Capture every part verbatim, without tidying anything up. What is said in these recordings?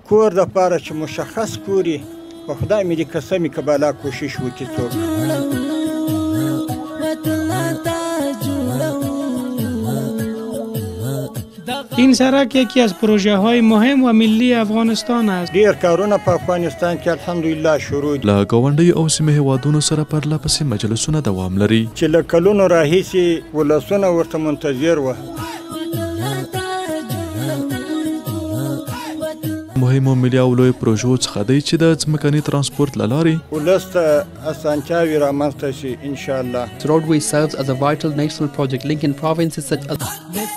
کور دپاره چې مشخص کوري په خدای مې دې قسم که بالا کوشش وکړي څوک. این سرک یکی از پروژه های مهم و ملی افغانستان است. ډیر کارونه په افغانستان کې الحمدلله شروع دي. له ګاونډیو او سیمه هیوادونو سره پرله پسې مجلسونه دوام لري چې له کلونو راهیسې ولسونه ورته منتظر وه. مهمو ملي او لویو پروژو څخه دی چې د ځمکني ترانسپورت له لارې ولس ته اسانتیاوې رامنځته شي انشاءالله. The roadway serves as a vital national project linking provinces such as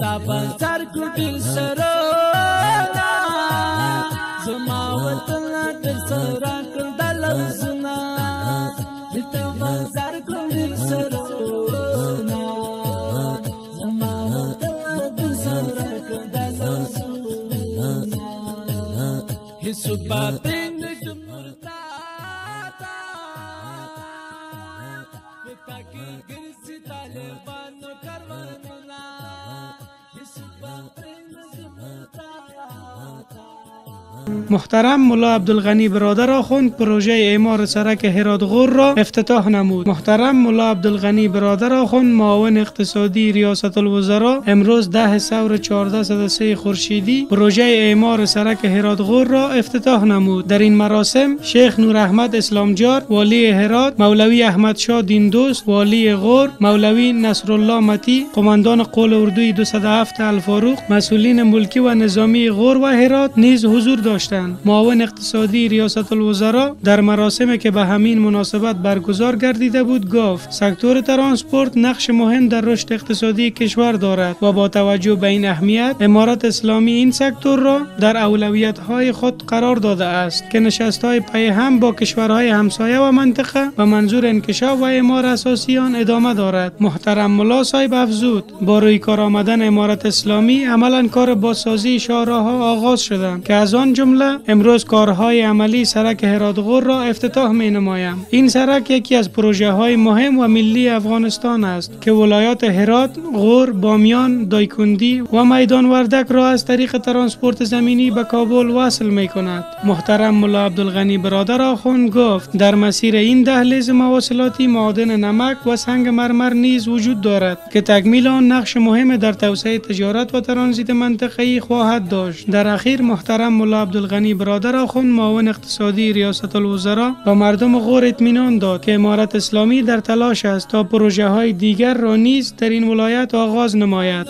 محترم ملا عبدالغنی برادر آخوند پروژه اعمار سرک هرات غور را افتتاح نمود. محترم ملا عبدالغنی برادر آخوند معاون اقتصادی ریاست الوزراء امروز ده ثور چهارده صد و سه خورشیدی پروژه اعمار سرک هرات غور را افتتاح نمود. در این مراسم شیخ نور احمد اسلامجار والی هرات، مولوی احمد شاه دیندوست والی غور، مولوی نصرالله متی قماندان قول اردوی دویست و هفت الفاروق، مسئولین ملکی و نظامی غور و هرات نیز حضور داشتند. معاون اقتصادی ریاست الوزراء در مراسمی که به همین مناسبت برگزار گردیده بود گفت سکتور ترانسپورت نقش مهم در رشد اقتصادی کشور دارد و با توجه به این اهمیت امارت اسلامی این سکتور را در اولویت‌های خود قرار داده است که نشست‌های پی هم با کشورهای همسایه و منطقه و منظور انکشاف و اعمار اساسی آن ادامه دارد. محترم ملا صاحب افزود با روی کار آمدن امارت اسلامی عملاً کار بازسازی شاهراه‌ها آغاز شدند که از آن جمله امروز کارهای عملی سرک هرات غور را افتتاح می نمایم. این سرک یکی از پروژه های مهم و ملی افغانستان است که ولایات هرات، غور، بامیان، دایکندی و میدان وردک را از طریق ترانسپورت زمینی به کابل وصل می کند. محترم ملا عبدالغنی برادر آخوند گفت در مسیر این دهلیز مواصلاتی معادن نمک و سنگ مرمر نیز وجود دارد که تکمیل آن نقش مهم در توسعه تجارت و ترانزیت منطقه‌ای خواهد داشت. در اخیر محترم ملا عبدالغنی برادر آخوند معاون اقتصادی ریاست الوزراء و مردم غور اطمینان داد که امارت اسلامی در تلاش است تا پروژه های دیگر را نیز در این ولایت آغاز نماید.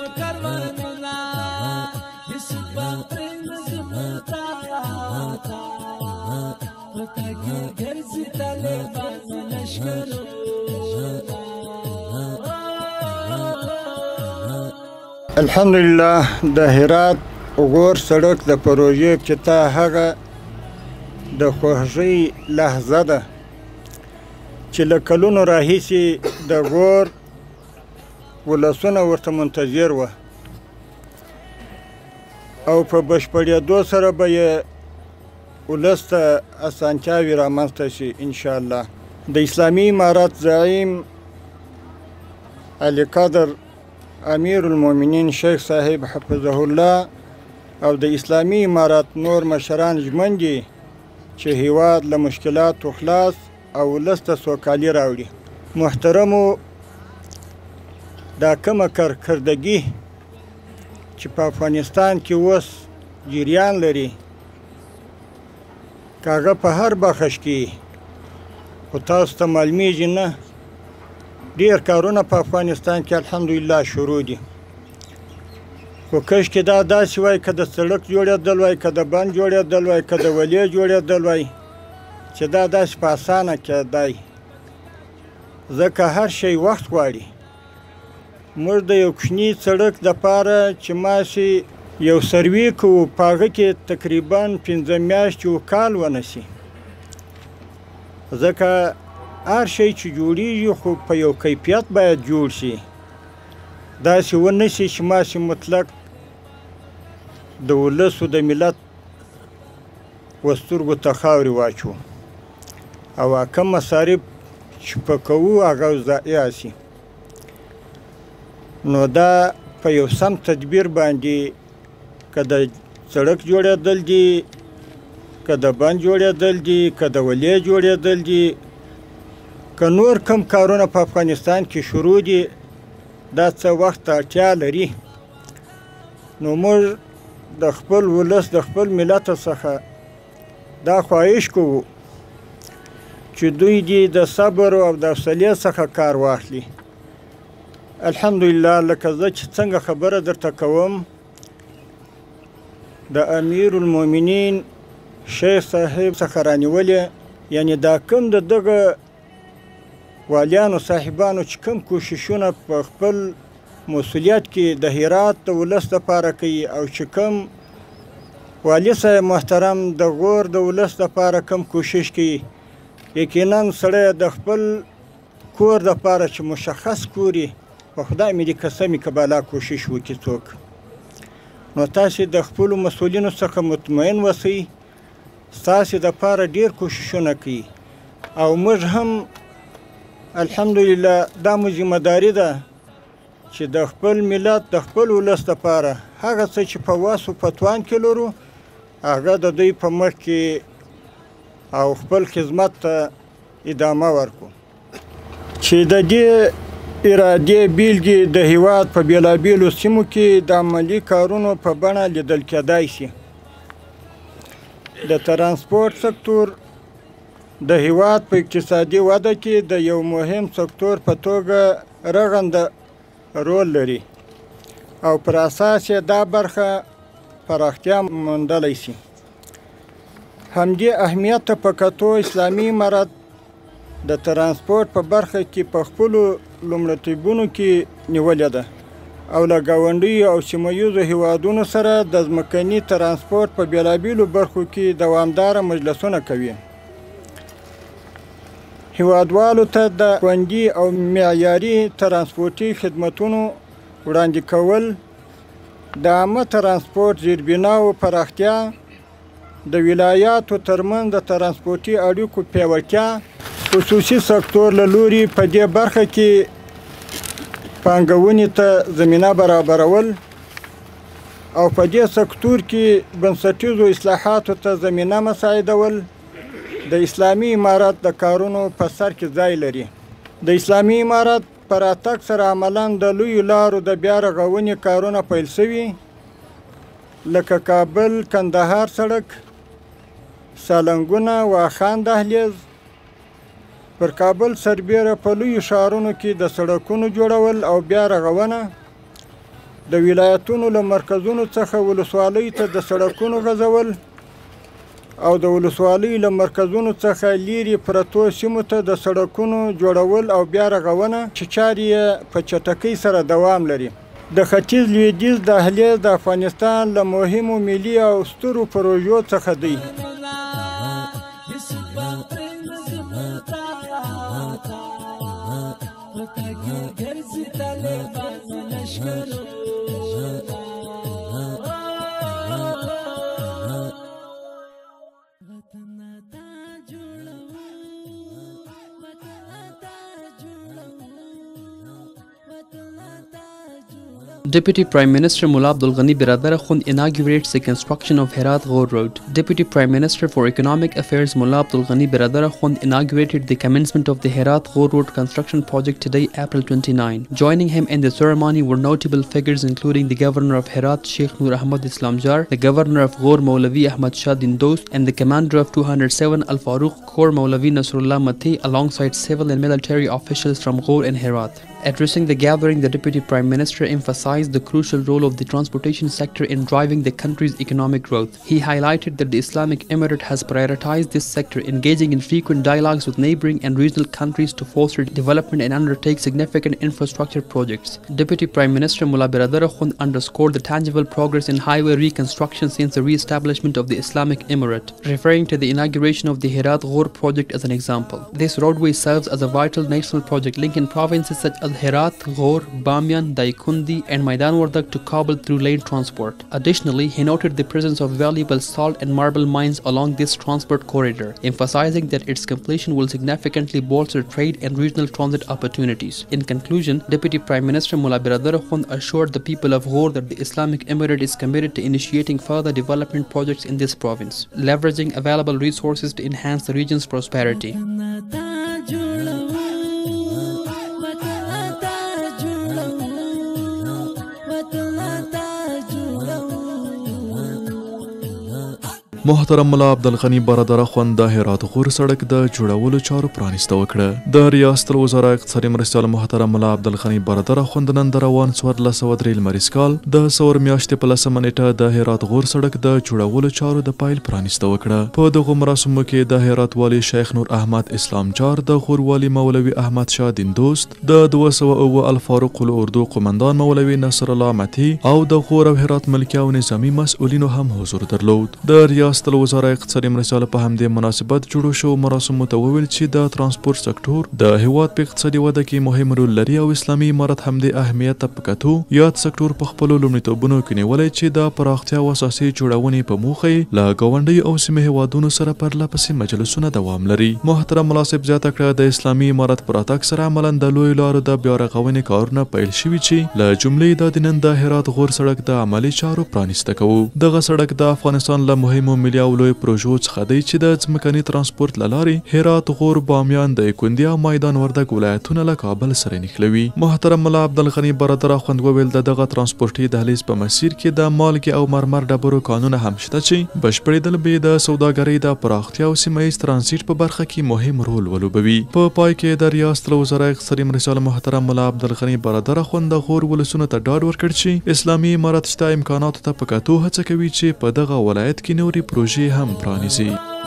الحمدلله د هرات غور سړک د پروژې افتتاح هغه د خوښۍ لحظه ده چې له کلونو راهیسې د غور ولسونه ورته منتظر وه او په بشپړېدو سره به یې ولس ته اسانتیاوې رامنځته شي انشاءالله. د اسلامي امارت زعیم علي قدر امیر المؤمنین شیخ صاحب حفظه الله او د اسلامي امارت نور مشران ژمن دي چې هیواد له مشکلاتو خلاص او ولس ته سوکالي راوړي. محترمو دا کومه کارکردګي چې په افغانستان کې اوس جریان لري که هغه په هر بخش کې خو تاسو ته معلومیږي نه ډېر کارونه په افغانستان کې الحمدلله شروع دي خو کاشکې دا داسې وای که د سړک جوړېدل وای که د بند جوړېدل وای که د ولې جوړېدل وای چې دا داسې په اسانه کېدی ځکه هر شی وخت غواړي. موږ د یو کوچني سړک دپاره چې ماسې یو سروې کوو په هغه کې تقریبا پنځه میاشتې و کال ونه شي ځکه هر شی چې جوړیږي خو په یو کیفیت باید جوړ شي داسې ونه شي چې ماسې مطلق د ولس و د ملت و سترګو ته خاورې واچو او کم مصارف چې په کوو هغه ضایع شي. نو دا په یو سم تدبیر باندې که د سړک جوړېدل دي که د بند جوړېدل دي، که د ولې جوړېدل دي، که نور کم کارونه په افغانستان کې شروع دي، دا څه وخت ته اړتیا لري. نو موږ د خپل ولس د خپل ملت څخه دا خواهش کوو چې دوی دې د صبر او د حوصلې څخه کار واخلي. الحمدلله لکه زه چې څنګه خبره درته کوم، د امیر المؤمنین شیخ صاحب څخه رانیولې، یعنی دا کوم د دغه والیانو صاحبانو چې کوم کوششونه په خپل مسؤلیت کې د هرات د ولس لپاره کوي، او چې کوم والي صاحب محترم د غور د ولس لپاره کوم کوشش کوي، یقینا سړی د خپل کور لپاره چې مشخص کوري، په خدای مې دې قسمې که بالا کوشش وکړي څوک، نو تاسې د خپلو مسؤلینو څخه مطمئن اوسئ، ستاسې دپاره ډېر کوششونه کوي، او موږ هم الحمدلله دا مو ذمه داري ده چې د خپل ملت د خپل ولس لپاره هغه څه چې په واس او په توان کې لرو، هغه د دوی په مخ کې او خپل خدمت ته ادامه ورکړو. چې د دې ارادې بیلګې د هیواد په بېلابېلو سیمو کې د عملي کارونو په بڼه لیدل کېدای شي. د ترانسپورت سکتور د هیواد په اقتصادي وده کې د یو مهم سکتور په توګه رغنده رول لري، او پر اساس یې دا برخه پراختیا موندلی شي. همدې اهمیت ته په کتو اسلامي امارت د ترانسپورت په برخه کې په خپلو لومړیتوبونو کې نیولې ده، او له ګاونډیو او سیمه ییزو هیوادونو سره د ځمکني ترانسپورت په بېلابېلو برخو کې دوامداره مجلسونه کوي. هیوادوالو ته د خوندي او معیاري ترانسپورتي خدمتونو وړاندې کول، د عامه ترانسپورت زیربناو پراختیا، د ولایاتو ترمنځ د ترانسپورتي اړیکو پیاوړتیا، خصوصي سکتور له لوري په دې برخه کې پانګونې ته زمینه برابرول، او په دې سکتور کې بنسټیزو اصلاحاتو ته زمینه مساعدول د اسلامي امارت د کارونو په سر کې ځای لري. د اسلامي امارت په راتګ سره عملاً د لویو لارو د بیا رغونې کارونه پیل شوي، لکه کابل کندهار سړک، سالنګونه واخان دهلیز، پر کابل سربیره په لویو ښارونو کې د سړکونو جوړول او بیا رغونه، د ولایتونو له مرکزونو څخه ولسوالیو ته د سړکونو غځول، او د ولسوالیو له مرکزونو څخه لیرې پرتو سیمو ته د سړکونو جوړول او بیا رغونه، چې چارې یې په چټکۍ سره دوام لري. د ختیځ لویدیځ دهلیز د افغانستان له مهمو ملي او سترو پروژو څخه دی. Deputy Prime Minister Mullah Abdul Ghani Biradar Khund inaugurates the construction of Herat Ghor Road. Deputy Prime Minister for Economic Affairs Mullah Abdul Ghani Biradar Khund inaugurated the commencement of the Herat Ghor Road construction project today, April twenty-ninth. Joining him in the ceremony were notable figures including the Governor of Herat Sheikh Nur Ahmad Islamjar, the Governor of Ghor Maulavi Ahmad Shah Din Dost, and the Commander of two hundred seven Al Faruq Corps Maulavi Nasrullah Mati, alongside civil and military officials from Ghor and Herat. Addressing the gathering, the Deputy Prime Minister emphasized the crucial role of the transportation sector in driving the country's economic growth. He highlighted that the Islamic Emirate has prioritized this sector, engaging in frequent dialogues with neighboring and regional countries to foster development and undertake significant infrastructure projects. Deputy Prime Minister Mullah Biradar Khund underscored the tangible progress in highway reconstruction since the re-establishment of the Islamic Emirate, referring to the inauguration of the Herat Ghor project as an example. This roadway serves as a vital national project linking provinces such as Herat, Ghor, Bamiyan, Daikundi, and Maidan Wardak to Kabul through lane transport. Additionally, he noted the presence of valuable salt and marble mines along this transport corridor, emphasizing that its completion will significantly bolster trade and regional transit opportunities. In conclusion, Deputy Prime Minister Mullah Biradar Khund assured the people of Ghor that the Islamic Emirate is committed to initiating further development projects in this province, leveraging available resources to enhance the region's prosperity. محترم ملا عبدالغنی برادر خوند د هرات غور سړک د جوړولو چارو پرانیسته وکړه. د ریاست الوزرا اقتصادي مرستیال محترم ملا عبدالغنی برادر خوند نن د روان څوارلس سوه درې لمریز کال د سور میاشتې په لسمه نیټه د هرات غور سړک د جوړولو چارو د پایل پرانیسته وکړه. په دغو مراسمو کې د هرات والي شیخ نور احمد اسلام جار، د غور والي مولوي احمد شاه دین دوست، د دوه سوه اووه الفاروق الاردو قمندان مولوي نصر الله متی او د غور او هرات ملکي او نظامي مسؤلینو هم حضور درلود. د ریاست الوزرا اقتصادي مرستیال په همدې مناسبت جوړو شو مراسمو ته وویل چې د ترانسپورت سکتور د هیواد په اقتصادي وده کې مهم رول لري او اسلامي امارت همدې اهمیت ته په کتو یاد سکتور په خپلو لومړیتوبونو کې نیولی چې د پراختیا او اساسي جوړونې په موخه یې له ګاونډیو او سیمه هیوادونو سره پرله پسې مجلسونه دوام لري. محترم مناسب زیاته کړه د اسلامي امارت په راتګ سره عملاً د لویو لارو د بیا رغونې کارونه پیل شوي چې له جملې د نن د هرات غور سړک د عملي چارو پرانیسته کوو. دغه سړک د افغانستان له مهمو ملي او لوی پروژو څخه دی چې د ځمکني ترانسپورت له لارې هرات، غور، بامیان، دایکنډي او میدان وردګ ولایتونه له کابل سره نښلوي. محترم ملا عبدالغنی برادر خوند وویل د دغه ترانسپورتي دهلیز په مسیر کې د مالګې او مرمر ډبرو کانونه هم شته چې بشپړېدل به د سوداګرۍ د پراختیا او سیمه ییز ترانزیت په برخه کې مهم رول ولوبوي. په پای کې د ریاست الوزرا اقتصادي مرستیال محترم ملا عبدالغنی برادر خوند د غور ولسونو ته ډاډ ورکړ چې اسلامي امارت شته امکاناتو ته په کتو هڅه کوي چې په دغه ولایت کې نورې پروژې هم پرانیزي.